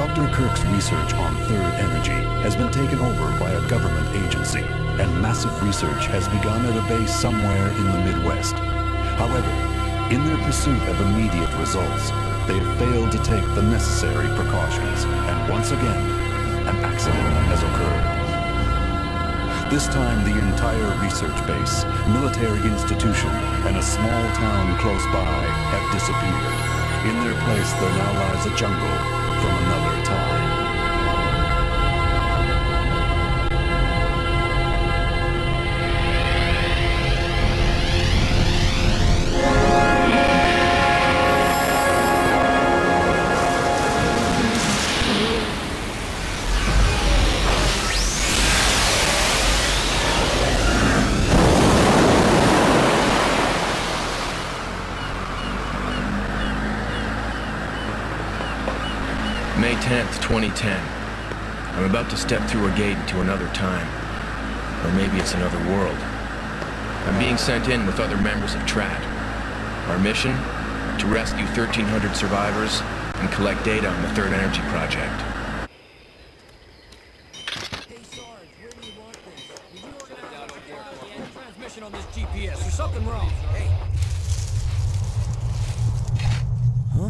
Dr. Kirk's research on Third Energy has been taken over by a government agency, and massive research has begun at a base somewhere in the Midwest. However, in their pursuit of immediate results, they have failed to take the necessary precautions, and once again, an accident has occurred. This time, the entire research base, military institution, and a small town close by have disappeared. In their place, there now lies a jungle from another time. May 10th, 2010. I'm about to step through a gate into another time. Or maybe it's another world. I'm being sent in with other members of TRAT. Our mission? To rescue 1,300 survivors and collect data on the Third Energy Project. Hey Sarge, where do you want this? Did you organize a transmission on this GPS? There's something wrong. Hey. Huh?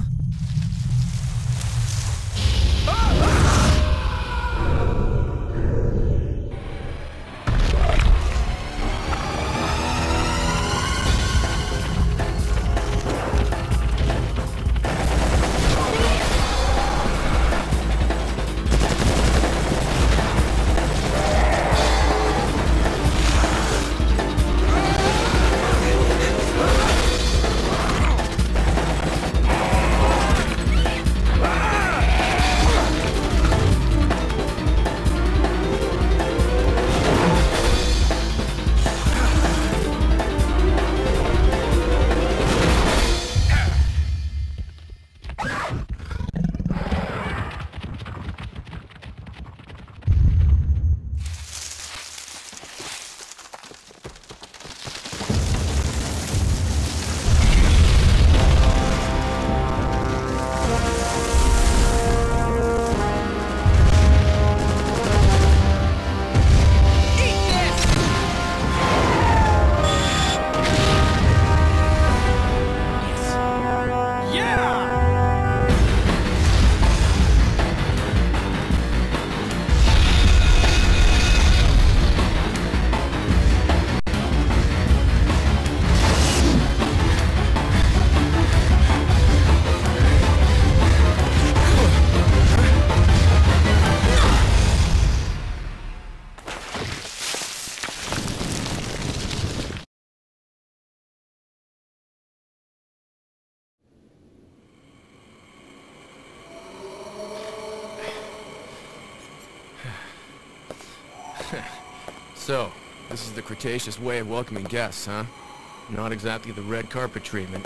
So, this is the Cretaceous way of welcoming guests, huh? Not exactly the red carpet treatment.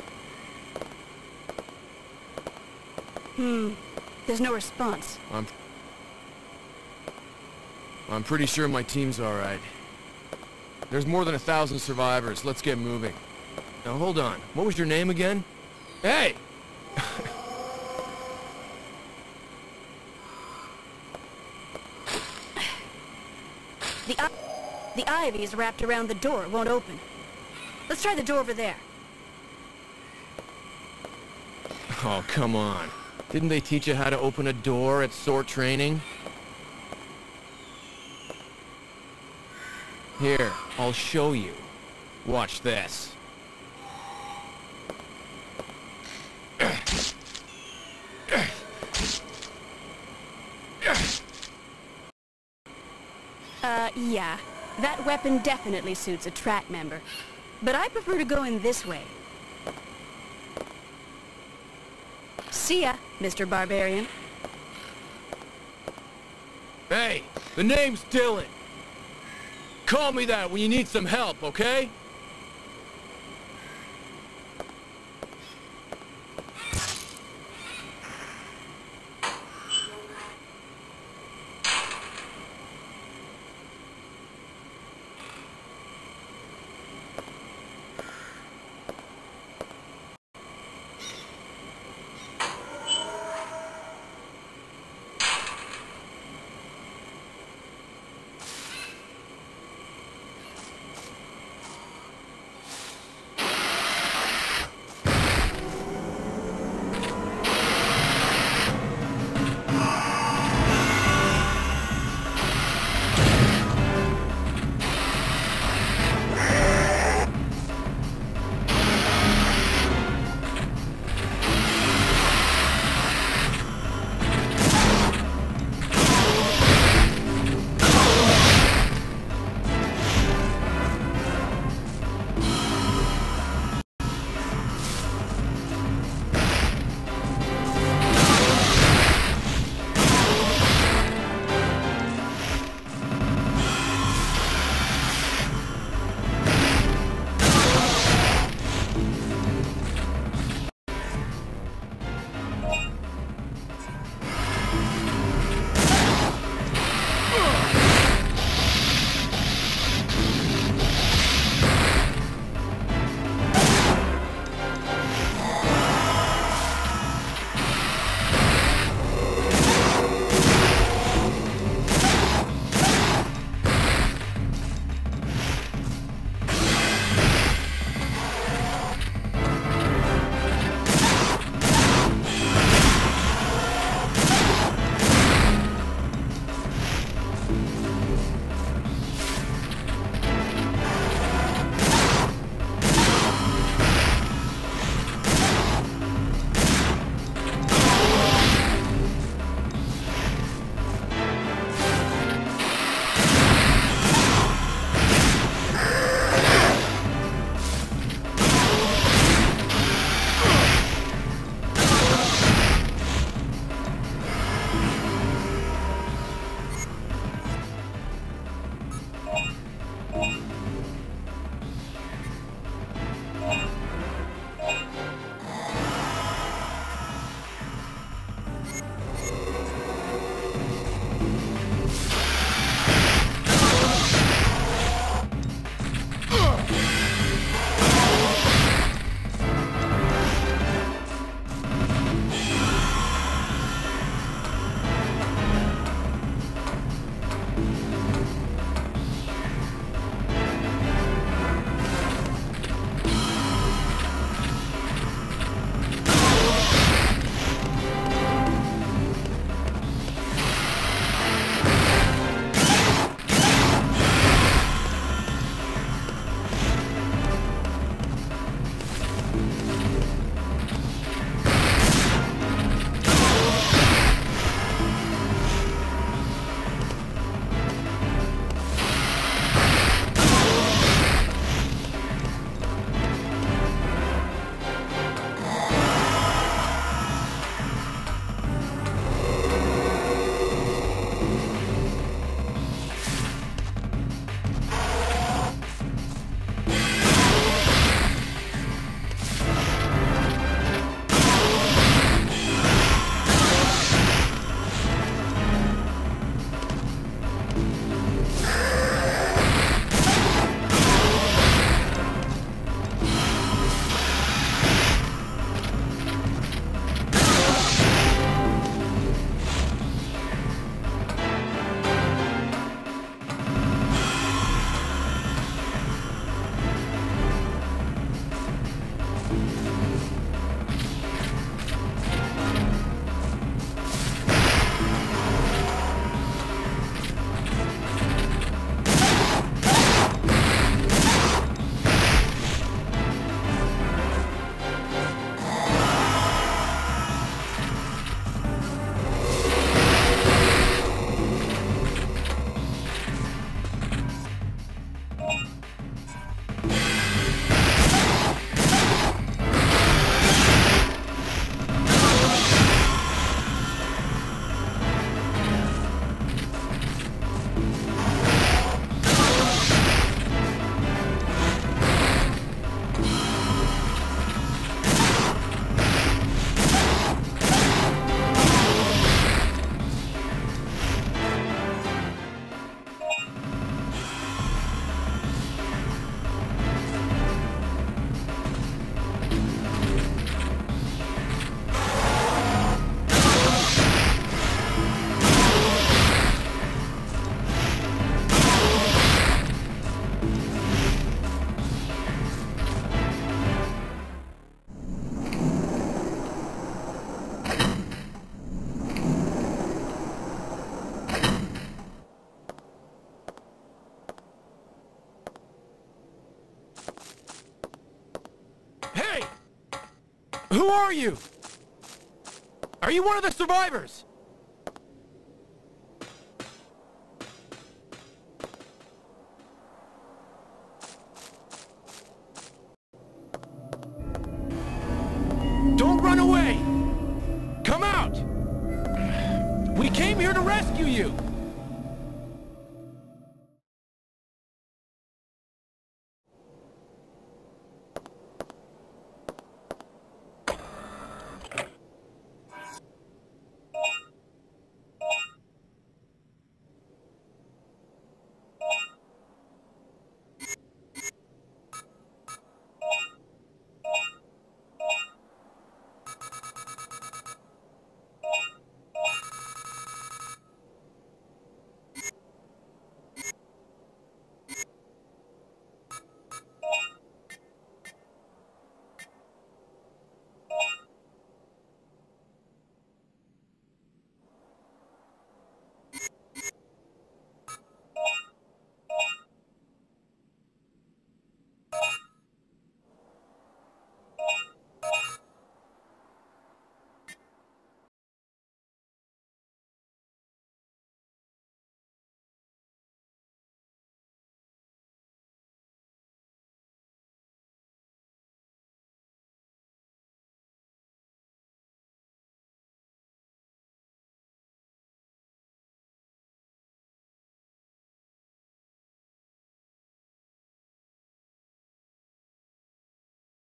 There's no response. I'm pretty sure my team's alright. There's more than 1,000 survivors. Let's get moving. Now, hold on. What was your name again? Hey! The ivy is wrapped around the door. It won't open. Let's try the door over there. Oh, come on. Didn't they teach you how to open a door at SOAR training? Here, I'll show you. Watch this. Yeah. That weapon definitely suits a TRAT member. But I prefer to go in this way. See ya, Mr. Barbarian. Hey, the name's Dylan. Call me that when you need some help, okay? Who are you? Are you one of the survivors? Don't run away! Come out! We came here to rescue you!